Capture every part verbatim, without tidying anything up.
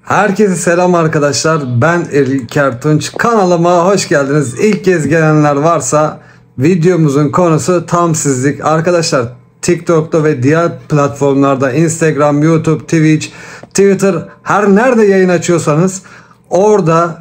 Herkese selam arkadaşlar. Ben İlker Tunç. Kanalıma hoş geldiniz. İlk kez gelenler varsa videomuzun konusu tam sizlik. Arkadaşlar TikTok'ta ve diğer platformlarda Instagram, YouTube, Twitch, Twitter her nerede yayın açıyorsanız orada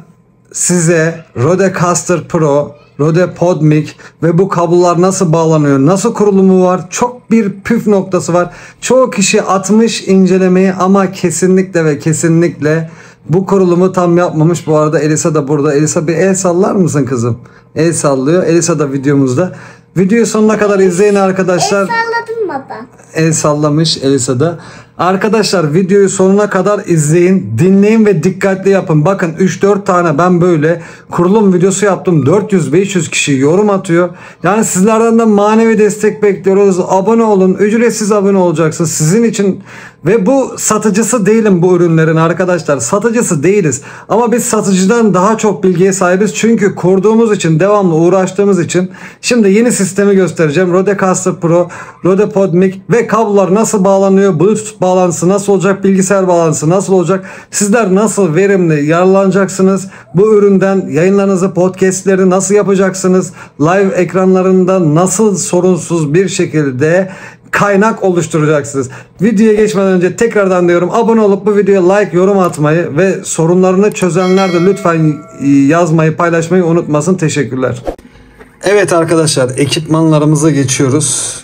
size Rodecaster Pro, Rode PodMic ve bu kablolar nasıl bağlanıyor, nasıl kurulumu var, çok bir püf noktası var. Çoğu kişi atmış incelemeyi ama kesinlikle ve kesinlikle bu kurulumu tam yapmamış. Bu arada Elisa da burada. Elisa bir el sallar mısın kızım? El sallıyor. Elisa da videomuzda. Videoyu sonuna kadar izleyin arkadaşlar. El salladım baba. El sallamış Elisa da. Arkadaşlar videoyu sonuna kadar izleyin, dinleyin ve dikkatli yapın. Bakın üç dört tane ben böyle kurulum videosu yaptım. dört yüz beş yüz kişi yorum atıyor. Yani sizlerden de manevi destek bekliyoruz. Abone olun. Ücretsiz abone olacaksınız. Sizin için ve bu satıcısı değilim bu ürünlerin arkadaşlar. Satıcısı değiliz. Ama biz satıcıdan daha çok bilgiye sahibiz. Çünkü kurduğumuz için, devamlı uğraştığımız için. Şimdi yeni sistemi göstereceğim. Rodecaster Pro, Rode PodMic ve kablolar nasıl bağlanıyor? Bluetooth bağlantısı nasıl olacak? Bilgisayar bağlantısı nasıl olacak? Sizler nasıl verimli yararlanacaksınız? Bu üründen yayınlarınızı, podcastleri nasıl yapacaksınız? Live ekranlarında nasıl sorunsuz bir şekilde kaynak oluşturacaksınız? Videoya geçmeden önce tekrardan diyorum, abone olup bu videoya like, yorum atmayı ve sorunlarını çözenler de lütfen yazmayı, paylaşmayı unutmasın. Teşekkürler. Evet arkadaşlar, ekipmanlarımıza geçiyoruz.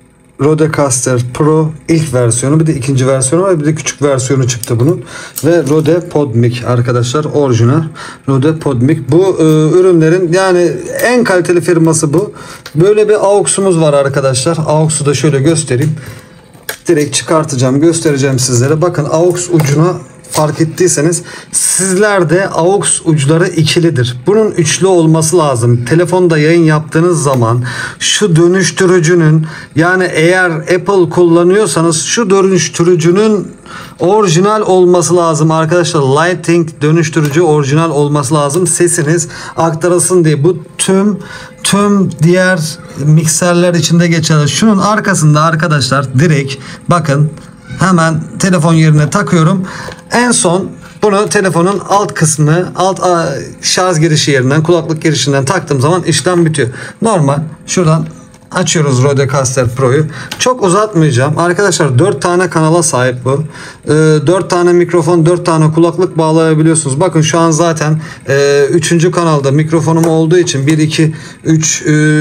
Rodecaster Pro ilk versiyonu, bir de ikinci versiyonu var, bir de küçük versiyonu çıktı bunun. Ve Rode PodMic arkadaşlar, orijinal Rode PodMic. Bu e, ürünlerin yani en kaliteli firması bu. Böyle bir AUX'umuz var arkadaşlar. AUX'u da şöyle göstereyim. Direkt çıkartacağım, göstereceğim sizlere. Bakın AUX ucuna fark ettiyseniz sizlerde AUX uçları ikilidir. Bunun üçlü olması lazım. Telefonda yayın yaptığınız zaman şu dönüştürücünün, yani eğer Apple kullanıyorsanız şu dönüştürücünün orijinal olması lazım arkadaşlar. Lighting dönüştürücü orijinal olması lazım. Sesiniz aktarılsın diye. Bu tüm tüm diğer mikserler içinde geçerli. Şunun arkasında arkadaşlar direkt bakın, hemen telefon yerine takıyorum. En son bunu telefonun alt kısmı, alt şarj girişi yerinden, kulaklık girişinden taktığım zaman işlem bitiyor. Normal şuradan açıyoruz Rodecaster Pro'yu. Çok uzatmayacağım. Arkadaşlar dört tane kanala sahip bu. E, dört tane mikrofon, dört tane kulaklık bağlayabiliyorsunuz. Bakın şu an zaten e, üçüncü kanalda mikrofonum olduğu için bir, iki, üç,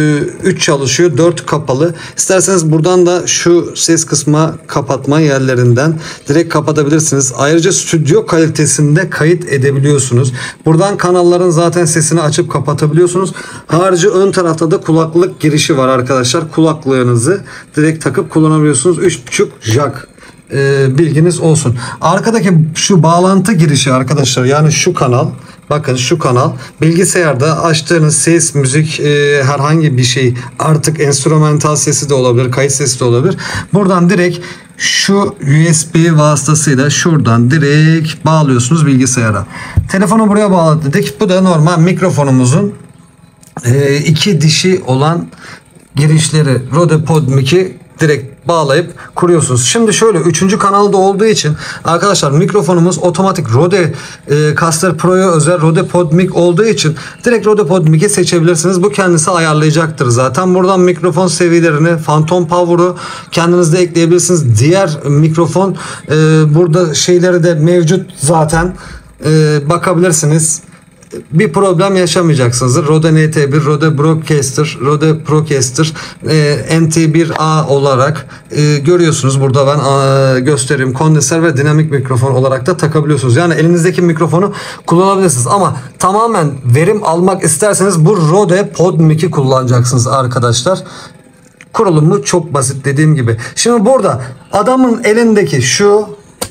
üç çalışıyor. dört kapalı. İsterseniz buradan da şu ses kısmı kapatma yerlerinden direkt kapatabilirsiniz. Ayrıca stüdyo kalitesinde kayıt edebiliyorsunuz. Buradan kanalların zaten sesini açıp kapatabiliyorsunuz. Harici ön tarafta da kulaklık girişi var arkadaşlar. Kulaklığınızı direkt takıp kullanabiliyorsunuz. üç buçuk jack. Ee, bilginiz olsun. Arkadaki şu bağlantı girişi arkadaşlar, yani şu kanal, bakın şu kanal, bilgisayarda açtığınız ses, müzik, e, herhangi bir şey, artık enstrümantal sesi de olabilir, kayıt sesi de olabilir. Buradan direkt şu U S B vasıtasıyla şuradan direkt bağlıyorsunuz bilgisayara. Telefonu buraya bağladık dedik. Bu da normal mikrofonumuzun e, iki dişi olan girişleri. Rode PodMic'i direkt bağlayıp kuruyorsunuz. Şimdi şöyle, üçüncü kanalda olduğu için arkadaşlar mikrofonumuz otomatik Rodecaster Pro'ya özel Rode PodMic olduğu için direkt Rode PodMic'i seçebilirsiniz. Bu kendisi ayarlayacaktır zaten. Buradan mikrofon seviyelerini, Phantom Power'u kendiniz de ekleyebilirsiniz. Diğer mikrofon e, burada şeyleri de mevcut zaten, e, bakabilirsiniz. Bir problem yaşamayacaksınızdır. Rode N T bir, Rode Broadcaster, Rode Procaster, e, N T bir A olarak e, görüyorsunuz. Burada ben e, göstereyim. Kondenser ve dinamik mikrofon olarak da takabiliyorsunuz. Yani elinizdeki mikrofonu kullanabilirsiniz. Ama tamamen verim almak isterseniz bu Rode PodMic'i kullanacaksınız arkadaşlar. Kurulumu çok basit dediğim gibi. Şimdi burada adamın elindeki şu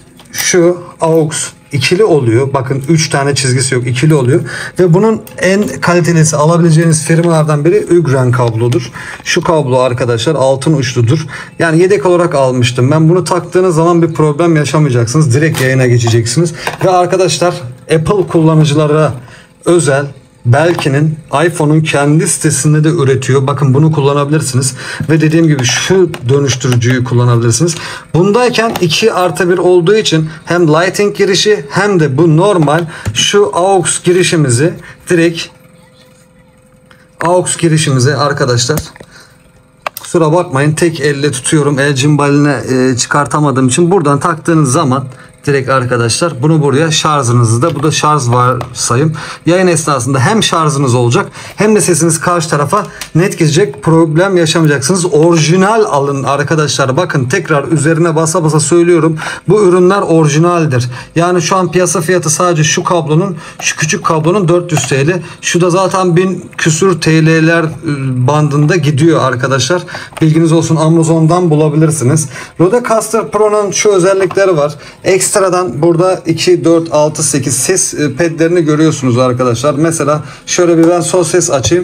şu AUX ikili oluyor. Bakın üç tane çizgisi yok, ikili oluyor. Ve bunun en kalitelisi alabileceğiniz firmalardan biri Ugren kablodur. Şu kablo arkadaşlar altın uçludur. Yani yedek olarak almıştım. Ben bunu taktığınız zaman bir problem yaşamayacaksınız. Direkt yayına geçeceksiniz. Ve arkadaşlar Apple kullanıcılara özel Belki'nin iPhone'un kendi sitesinde de üretiyor. Bakın bunu kullanabilirsiniz. Ve dediğim gibi şu dönüştürücüyü kullanabilirsiniz. Bundayken iki artı bir olduğu için hem Lightning girişi hem de bu normal şu aux girişimizi direkt aux girişimizi arkadaşlar, kusura bakmayın tek elle tutuyorum. El cimbaline e, çıkartamadığım için buradan taktığınız zaman direkt arkadaşlar bunu buraya, şarjınızı da, bu da şarj varsayım. Yayın esnasında hem şarjınız olacak hem de sesiniz karşı tarafa net gidecek. Problem yaşamayacaksınız. Orijinal alın arkadaşlar. Bakın tekrar üzerine basa basa söylüyorum. Bu ürünler orijinaldir. Yani şu an piyasa fiyatı sadece şu kablonun, şu küçük kablonun dört yüz T L. Şu da zaten bin küsür T L'ler bandında gidiyor arkadaşlar. Bilginiz olsun, Amazon'dan bulabilirsiniz. Rodecaster Pro'nun şu özellikleri var. Ekstra Ekstradan burada iki, dört, altı, sekiz ses pedlerini görüyorsunuz arkadaşlar. Mesela şöyle bir ben son ses açayım.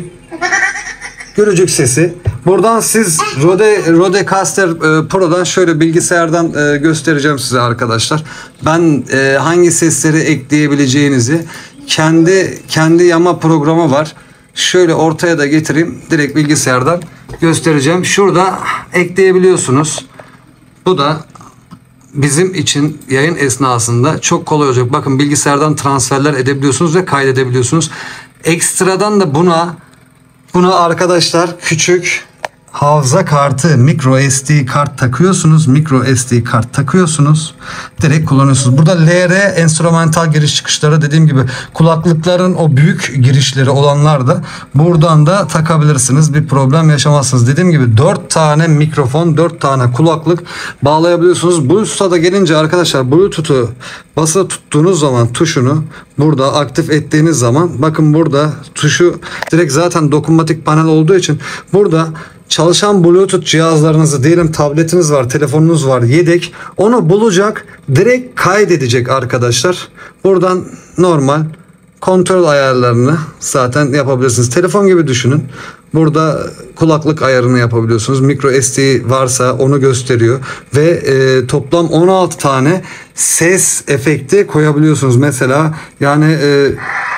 Gürücük sesi. Buradan siz Rode, Rodecaster Pro'dan şöyle bilgisayardan göstereceğim size arkadaşlar. Ben hangi sesleri ekleyebileceğinizi, kendi kendi yama programı var. Şöyle ortaya da getireyim. Direkt bilgisayardan göstereceğim. Şurada ekleyebiliyorsunuz. Bu da bizim için yayın esnasında çok kolay olacak. Bakın bilgisayardan transferler edebiliyorsunuz ve kaydedebiliyorsunuz. Ekstradan da buna buna arkadaşlar küçük hafıza kartı, micro S D kart takıyorsunuz. Micro S D kart takıyorsunuz. Direkt kullanıyorsunuz. Burada L R enstrümantal giriş çıkışları, dediğim gibi kulaklıkların o büyük girişleri olanlar da buradan da takabilirsiniz. Bir problem yaşamazsınız. Dediğim gibi dört tane mikrofon, dört tane kulaklık bağlayabiliyorsunuz. Bluetooth'a da gelince arkadaşlar, Bluetooth'u basılı tuttuğunuz zaman tuşunu burada aktif ettiğiniz zaman, bakın burada tuşu direkt zaten dokunmatik panel olduğu için burada çalışan Bluetooth cihazlarınızı, diyelim tabletiniz var, telefonunuz var, yedek, onu bulacak, direkt kaydedecek arkadaşlar. Buradan normal kontrol ayarlarını zaten yapabilirsiniz. Telefon gibi düşünün. Burada kulaklık ayarını yapabiliyorsunuz. Micro S D varsa onu gösteriyor ve e, toplam on altı tane ses efekti koyabiliyorsunuz. Mesela yani e,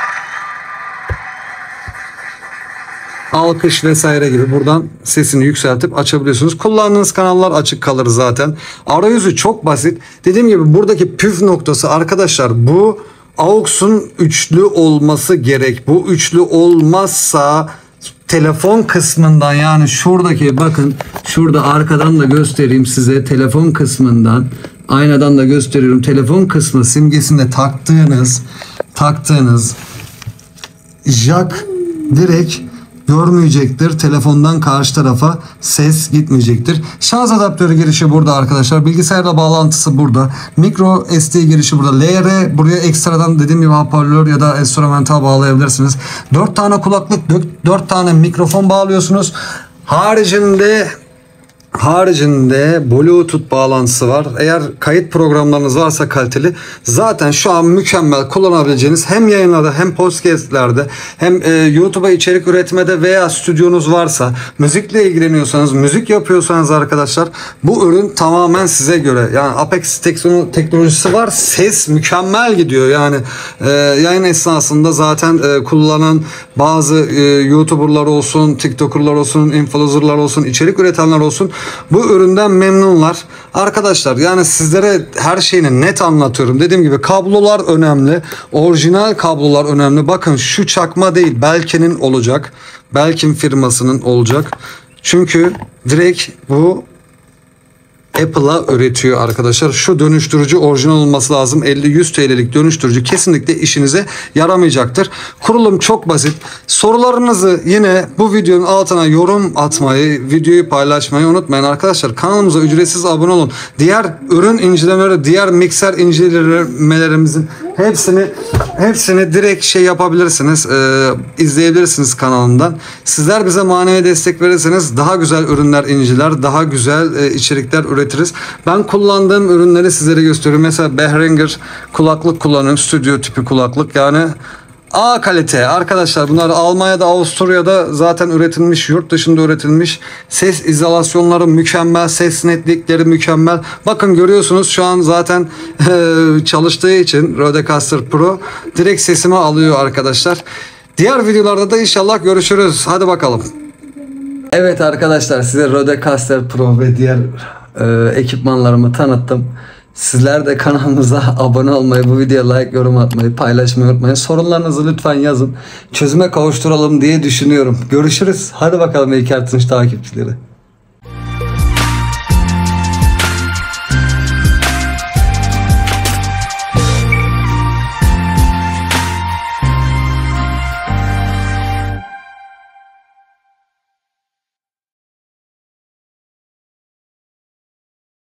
alkış vesaire gibi buradan sesini yükseltip açabiliyorsunuz. Kullandığınız kanallar açık kalır zaten. Arayüzü çok basit. Dediğim gibi buradaki püf noktası arkadaşlar, bu aux'un üçlü olması gerek. Bu üçlü olmazsa telefon kısmından, yani şuradaki, bakın şurada arkadan da göstereyim size, telefon kısmından, aynadan da gösteriyorum. Telefon kısmı simgesinde taktığınız taktığınız jack direkt görmeyecektir. Telefondan karşı tarafa ses gitmeyecektir. Şarj adaptörü girişi burada arkadaşlar. Bilgisayarla bağlantısı burada. Micro S D girişi burada. L R, buraya ekstradan dediğim gibi hoparlör ya da enstrümantal bağlayabilirsiniz. dört tane kulaklık, dört tane mikrofon bağlıyorsunuz. Haricinde Haricinde Bluetooth bağlantısı var. Eğer kayıt programlarınız varsa kaliteli, zaten şu an mükemmel kullanabileceğiniz, hem yayınlarda hem podcastlerde hem e, YouTube'a içerik üretmede veya stüdyonuz varsa, müzikle ilgileniyorsanız, müzik yapıyorsanız arkadaşlar, bu ürün tamamen size göre. Yani Apex teknolojisi var. Ses mükemmel gidiyor. Yani e, yayın esnasında zaten e, kullanan bazı e, YouTuber'lar olsun, TikToker'lar olsun, influencer'lar olsun, içerik üretenler olsun, bu üründen memnunlar. Arkadaşlar yani sizlere her şeyini net anlatıyorum. Dediğim gibi kablolar önemli. Orijinal kablolar önemli. Bakın şu çakma değil, Belkin'in olacak. Belkin firmasının olacak. Çünkü direkt bu Apple'a üretiyor arkadaşlar. Şu dönüştürücü orijinal olması lazım. elli yüz T L'lik dönüştürücü kesinlikle işinize yaramayacaktır. Kurulum çok basit. Sorularınızı yine bu videonun altına yorum atmayı, videoyu paylaşmayı unutmayın arkadaşlar. Kanalımıza ücretsiz abone olun. Diğer ürün incelemeleri, diğer mikser incelemelerimizin hepsini hepsini direkt şey yapabilirsiniz. E, izleyebilirsiniz kanalımdan. Sizler bize manevi destek verirseniz daha güzel ürünler inceler, daha güzel e, içerikler üretiriz. Ben kullandığım ürünleri sizlere gösteriyorum. Mesela Behringer kulaklık kullanıyorum. Stüdyo tipi kulaklık. Yani A kalite arkadaşlar, bunlar Almanya'da, Avusturya'da zaten üretilmiş, yurt dışında üretilmiş. Ses izolasyonları mükemmel, ses netlikleri mükemmel. Bakın görüyorsunuz şu an zaten çalıştığı için Rodecaster Pro direkt sesimi alıyor arkadaşlar. Diğer videolarda da inşallah görüşürüz. Hadi bakalım. Evet arkadaşlar, size Rodecaster Pro ve diğer e, ekipmanlarımı tanıttım. Sizler de kanalımıza abone olmayı, bu videoya like, yorum atmayı, paylaşmayı unutmayın. Sorunlarınızı lütfen yazın. Çözüme kavuşturalım diye düşünüyorum. Görüşürüz. Hadi bakalım İlker Tunç takipçileri.